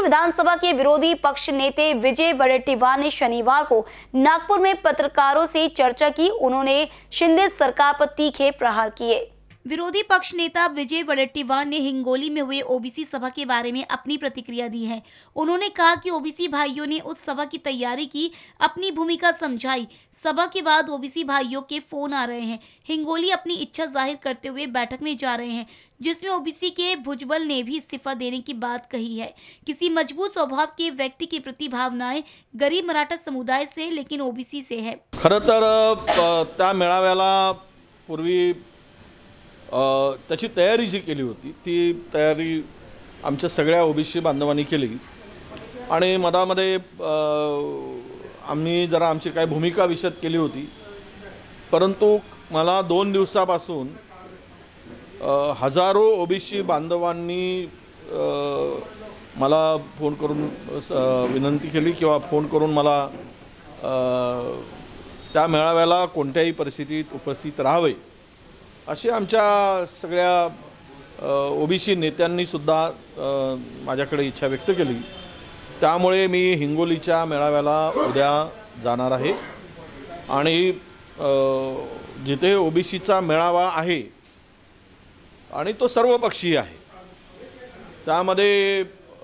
विधानसभा के विरोधी पक्ष नेता विजय वडेट्टीवार ने शनिवार को नागपुर में पत्रकारों से चर्चा की। उन्होंने शिंदे सरकार पर तीखे प्रहार किए। विरोधी पक्ष नेता विजय वडेट्टीवार ने हिंगोली में हुए ओबीसी सभा के बारे में अपनी प्रतिक्रिया दी है। उन्होंने कहा कि ओबीसी भाइयों ने उस सभा की तैयारी की, अपनी भूमिका समझाई। सभा के बाद ओबीसी भाइयों के फोन आ रहे हैं। हिंगोली अपनी इच्छा जाहिर करते हुए बैठक में जा रहे हैं, जिसमें ओबीसी के भुजबल ने भी इस्तीफा देने की बात कही है। किसी मजबूत स्वभाव के व्यक्ति की प्रति भावनाएं गरीब मराठा समुदाय से, लेकिन ओबीसी से है। खरं तर त्या मेळाव्याला पूर्वी त्याची तयारी जी केली होती ती तयारी आमच्या सगळ्या ओबीसी बांधवांनी केली आणि मधामध्ये आम्ही जरा आमची काही भूमिका विशद केली होती। परंतु मला 2 दिवसापासून हजारो ओबीसी बांधवांनी मला फोन करून विनंती केली किंवा फोन करून मला त्या मेळाव्याला कोणत्याही परिस्थितीत उपस्थित राहावे अशी आमच्या सगळ्या ओबीसी नेत्यांनी सुद्धा माझ्याकडे इच्छा व्यक्त केली। त्यामुळे मी हिंगोलीच्या मेळाव्याला उद्या जाणार आहे आणि जिथे ओबीसीचा मेळावा आहे आणि तो सर्वपक्षीय आहे, त्यामध्ये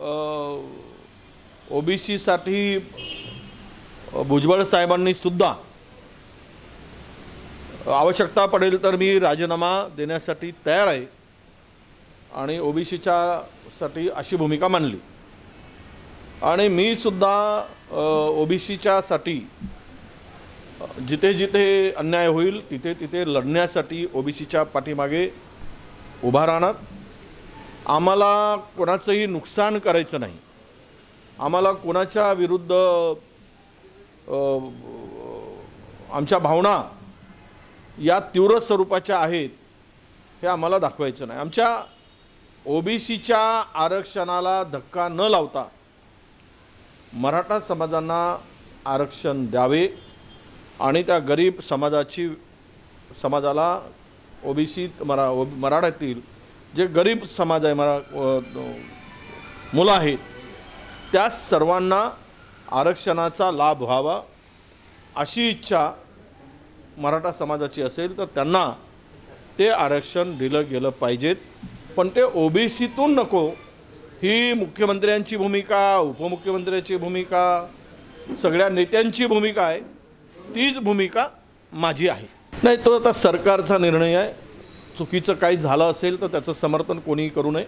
ओबीसीसाठी भुजबळ साहेबांनी सुद्धा आवश्यकता पडेल तर मी राजीनामा देण्यासाठी तयार आहे आणि ओबीसीच्या साठी अशी भूमिका मांडली आणि मी सुद्धा ओबीसीच्या साठी जिथे जिथे अन्याय होईल तिथे तिथे लढण्यासाठी ओबीसीच्या पाठीमागे उभा राहणार। आम्हाला कोणाचंही नुकसान करायचं नाही, आम्हाला कोणाच्या विरुद्ध आमच्या भावना या तीव्र स्वरूपाच्या आहेत हे आम्हाला दाखवायचं नाही। आमच्या ओबीसीच्या आरक्षणाला धक्का न लावता मराठा समाजांना आरक्षण द्यावे आणि त्या गरीब समाजाला ओबीसी मराठ्यातील जे गरीब समाज आहे मुलं आहेत त्या सर्वांना आरक्षणाचा लाभ व्हावा अशी इच्छा मराठा समाजाची असेल तर त्यांना ते आरक्षण दिलं गेलं पाहिजेत। पण ते ओबीसीतून नको ही मुख्यमंत्र्यांची भूमिका, उपमुख्यमंत्र्यांची भूमिका, सगळ्या नेत्यांची भूमिका आहे, तीच भूमिका माझी आहे। नाही, तो आता सरकारचा निर्णय आहे। चुकीचं काही झालं असेल तर त्याचं समर्थन कोणी करू नये।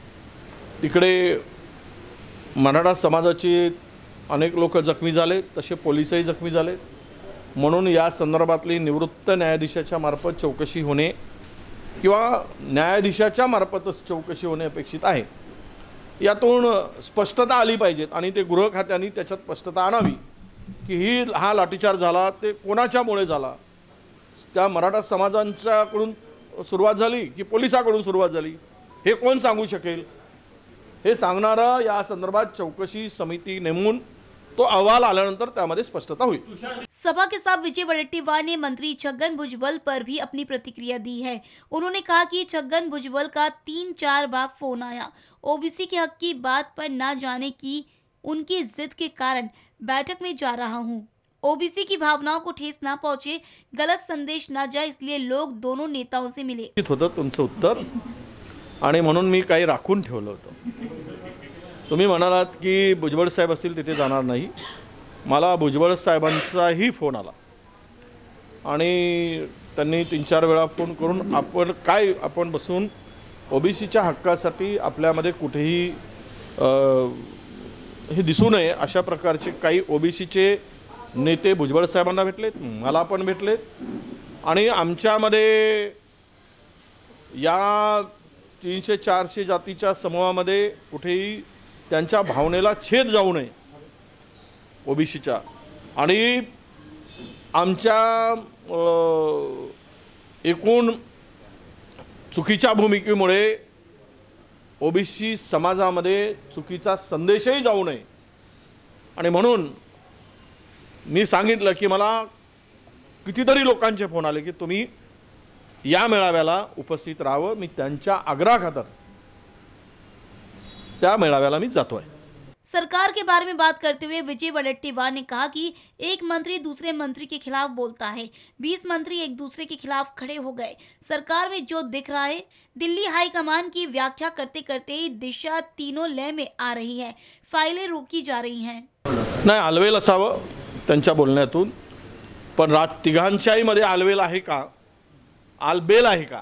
तिकडे मराठा समाजाची अनेक लोक जखमी झाले, तसे पोलिसही जखमी झाले, म्हणून या संदर्भातली निवृत्त न्यायाधीशाच्या मार्फत चौकशी होणे किंवा न्यायाधीशाच्या मार्फतच चौकशी होणे अपेक्षित आहे। यातून स्पष्टता आली पाहिजे आणि ते गृह खात्याने त्याच्यात स्पष्टता आणावी की हा लाठीचार्ज झाला ते कोणाच्यामुळे झाला, त्या मराठा समाजांच्याकडून सुरुवात झाली की पोलिसांकडून सुरुवात झाली, हे कोण सांगू शकेल। हे सांगणारा या संदर्भात चौकशी समिती नेमून तो अहवाल आल्यानंतर त्यामध्ये स्पष्टता हुई। सभा के साथ विजय वडेट्टीवार ने मंत्री छगन भुजबल पर भी अपनी प्रतिक्रिया दी है। उन्होंने कहा कि छगन भुजबल का 3-4 बार फोन आया। ओबीसी के हक की बात पर ना जाने की उनकी जिद के कारण बैठक में जा रहा हूं। ओबीसी की भावनाओं को ठेस ना पहुंचे, गलत संदेश ना जाए, इसलिए लोग दोनों नेताओं से मिले। होतं तुमचं उत्तर आणि म्हणून मी काही राखून ठेवलं होतं। तुम्ही म्हणालात की भुजबळ साहेब असतील तिथे जाणार नाही। मला भुजबळ साहेबांचाही फोन आला आणि त्यांनी 3-4 वेळा फोन करून आपण बसून ओबीसीच्या हक्कासाठी आपल्यामध्ये कुठेही हे दिसू नये अशा प्रकारचे काही ओबीसीचे नेते भुजबळ साहेबांना भेटलेत, मला पण भेटलेत आणि आमच्यामध्ये या 300-400 जातीच्या समूहामध्ये कुठेही त्यांच्या भावनेला छेद जाऊ नये ओबीसीच्या आणि आमच्या एकूण चुकीच्या भूमिकेमुळे ओबीसी समाजामध्ये चुकीचा संदेशही जाऊ नये आणि म्हणून मी सांगितलं की मला कितीतरी लोकांचे फोन आले की तुम्ही या मेळाव्याला उपस्थित राहावं। मी त्यांच्या आग्रहाखातर त्या मेळाव्याला मी जातोय। सरकार के बारे में बात करते हुए विजय वडेट्टीवार ने कहा कि एक मंत्री दूसरे मंत्री के खिलाफ बोलता है, 20 मंत्री एक दूसरे के खिलाफ खड़े हो गए। सरकार में जो दिख रहा है, दिल्ली हाईकमान की व्याख्या करते करते ही दिशा तीनों लय में आ रही है, फाइलें रोकी जा रही हैं। नाही, आलवेल असावं त्यांच्या बोलण्यातून, पण तिघांच्याही मध्ये आलवेल आहे का, आलबेल आहे का?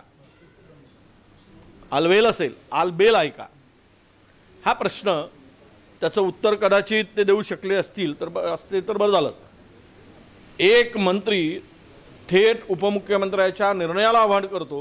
आलवेल असेल, आलबेल आहे का? हा प्रश्न, त्याचं उत्तर कदाचित ते देऊ शकले असतील तर बरं झालं असतं। एक मंत्री थेट उपमुख्यमंत्र्याच्या निर्णयाला आव्हान करतो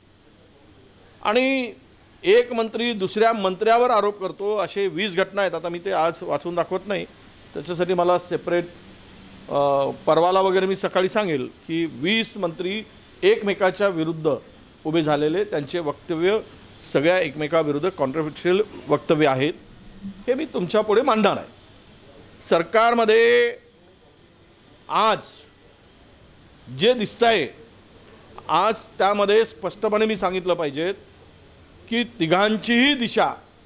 आणि एक मंत्री दुसऱ्या मंत्र्यावर आरोप करतो, असे 20 घटना आहेत। आता मी ते आज वाचून दाखवत नाही, त्याच्यासाठी मला सेपरेट परवाला वगैरे मी सकाळी सांगेल की 20 मंत्री एकमेकाच्या विरुद्ध उभे झालेले, त्यांचे वक्तव्य सगळ्या एकमेकाविरुद्ध कॉन्ट्रोवर्शियल वक्तव्य आहेत, हे मी तुमच्या पुढे मांडणार आहे। सरकारमध्ये आज जे दिसतंय, आज त्यामध्ये स्पष्टपणे मी सांगितलं पाहिजे की तिघांचीही दिशा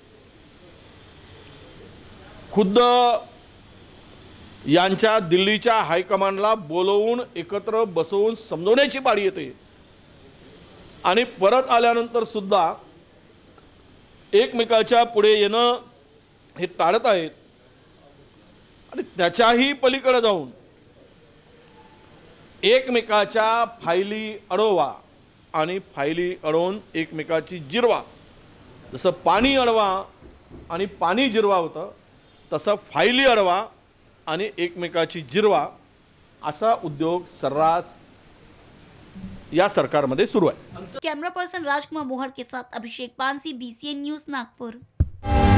खुद्द यांच्या दिल्लीच्या हायकमांडला बोलवून एकत्र बसवून समजवण्याची पाळी येते आणि परत आल्यानंतर सुद्धा एकमेकाच्या पुढे येणं हे टाळत आहेत आणि त्याच्याही पलीकडे जाऊन एकमेकाच्या फायली अडवा आणि फायली अडवून एकमेकाची जिरवा, जसं पाणी अडवा आणि पाणी जिरवा होतं, तसं फायली अडवा आणि एकमेकाची जिरवा असा उद्योग सर्रास या सरकारमध्ये सुरू आहे। कैमरा पर्सन राजकुमार मोहर के साथ अभिषेक पानसी, BCN न्यूज़, नागपुर।